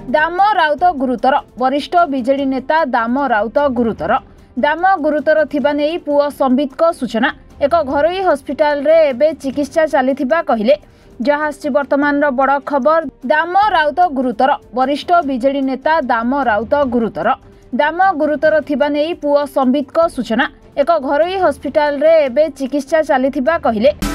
दाम राउत गुरुतर वरिष्ठ बीजेडी नेता दाम राउत गुरुतर गुरुतर थिबा नेई पुओ संबित को सूचना एक घरोई हॉस्पिटल रे एबे चिकित्सा चलीथिबा कहिले जहाँ वर्तमान बड़ खबर दाम राउत गुरुतर वरिष्ठ बीजेडी नेता दाम राउत गुरुतर थिबा नेई पुओ संबित को सूचना एक घरोई हॉस्पिटल रे एबे चिकित्सा चलीथिबा कहिले।